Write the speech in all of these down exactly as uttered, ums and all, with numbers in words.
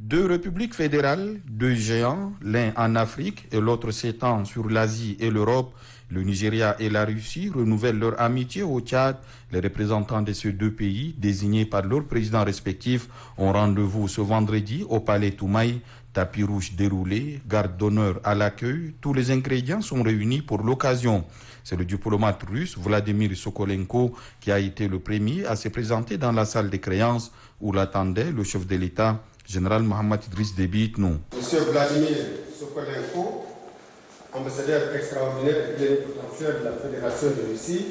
Deux républiques fédérales, deux géants, l'un en Afrique et l'autre s'étend sur l'Asie et l'Europe. Le Nigeria et la Russie renouvellent leur amitié au Tchad. Les représentants de ces deux pays, désignés par leurs présidents respectifs, ont rendez-vous ce vendredi au palais Toumaï. Tapis rouge déroulé, garde d'honneur à l'accueil, tous les ingrédients sont réunis pour l'occasion. C'est le diplomate russe Vladimir Sokolenko qui a été le premier à se présenter dans la salle des créances où l'attendait le chef de l'État, général Mohamed Idriss Déby Itno. Monsieur Vladimir Sokolenko, ambassadeur extraordinaire et plénipotentiaire de la Fédération de Russie,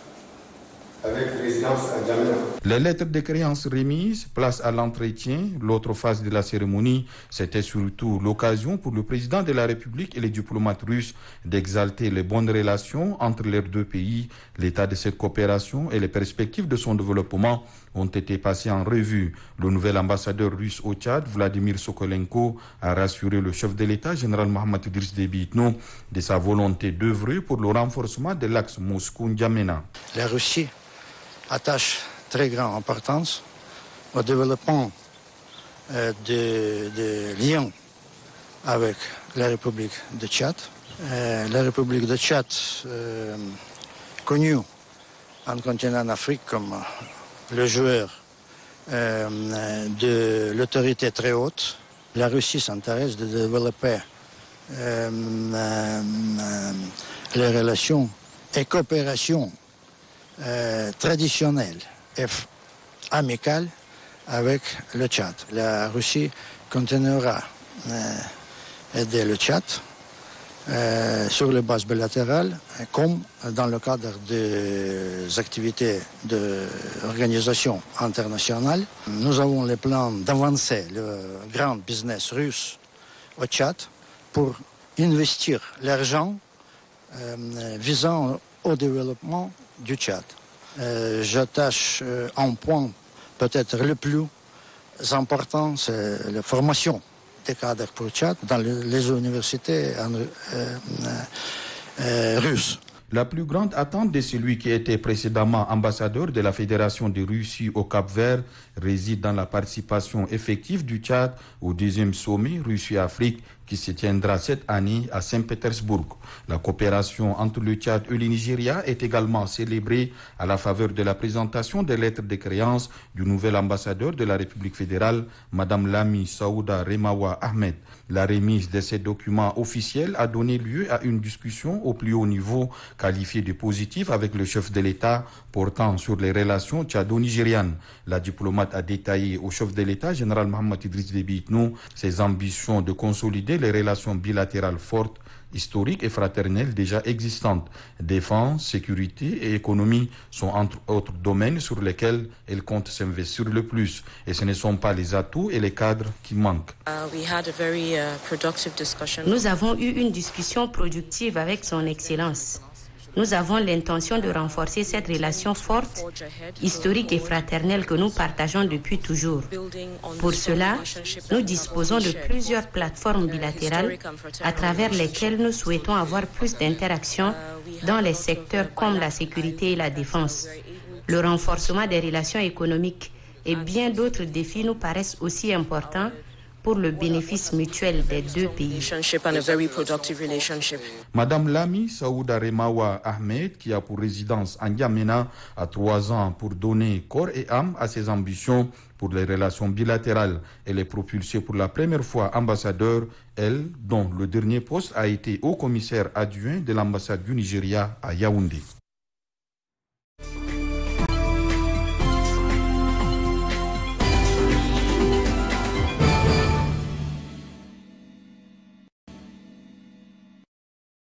avec résidence à N'Djamena. Les lettres de créance remises, place à l'entretien. L'autre phase de la cérémonie, c'était surtout l'occasion pour le président de la République et les diplomates russes d'exalter les bonnes relations entre les deux pays. L'état de cette coopération et les perspectives de son développement ont été passés en revue. Le nouvel ambassadeur russe au Tchad, Vladimir Sokolenko, a rassuré le chef de l'État, général Mohamed Idriss Déby Itno, de sa volonté d'œuvrer pour le renforcement de l'axe Moscou-N'Djamena. La Russie attache très grande importance au développement euh, de, de liens avec la République de Tchad. Euh, la République de Tchad, euh, connue en continent Afrique comme le joueur euh, de l'autorité très haute. La Russie s'intéresse de développer euh, euh, les relations et coopération Euh, traditionnelle et amicale avec le Tchad. La Russie continuera euh, aider le Tchad euh, sur les bases bilatérales comme dans le cadre des activités d'organisation internationale. Nous avons les plans d'avancer le grand business russe au Tchad pour investir l'argent euh, visant au développement du Tchad. Euh, j'attache euh, un point peut-être le plus important, c'est la formation des cadres pour le Tchad dans le, les universités en, euh, euh, euh, russes. La plus grande attente de celui qui était précédemment ambassadeur de la Fédération de Russie au Cap-Vert réside dans la participation effective du Tchad au deuxième sommet Russie-Afrique qui se tiendra cette année à Saint-Pétersbourg. La coopération entre le Tchad et le Nigeria est également célébrée à la faveur de la présentation des lettres de créance du nouvel ambassadeur de la République fédérale, Madame Lami Saouda Remawa Ahmed. La remise de ces documents officiels a donné lieu à une discussion au plus haut niveau qualifiée de positive avec le chef de l'État portant sur les relations tchado-nigérianes. La diplomate a détaillé au chef de l'État, général Mohamed Idriss Déby Itno, ses ambitions de consolider les relations bilatérales fortes, historiques et fraternelles déjà existantes. Défense, sécurité et économie sont entre autres domaines sur lesquels elle compte s'investir le plus. Et ce ne sont pas les atouts et les cadres qui manquent. Nous avons eu une discussion productive avec son Excellence. Nous avons l'intention de renforcer cette relation forte, historique et fraternelle que nous partageons depuis toujours. Pour cela, nous disposons de plusieurs plateformes bilatérales à travers lesquelles nous souhaitons avoir plus d'interactions dans les secteurs comme la sécurité et la défense. Le renforcement des relations économiques et bien d'autres défis nous paraissent aussi importants pour le bénéfice mutuel des deux pays. Madame Lami Saouda Remawa Ahmed, qui a pour résidence à N'Djamena, a trois ans pour donner corps et âme à ses ambitions pour les relations bilatérales. Elle est propulsée pour la première fois ambassadeur, elle, dont le dernier poste a été haut commissaire adjoint de l'ambassade du Nigeria à Yaoundé.